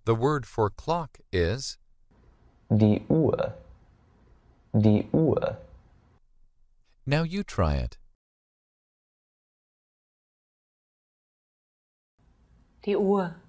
The word for clock is Die Uhr. Die Uhr. Now you try it. Die Uhr.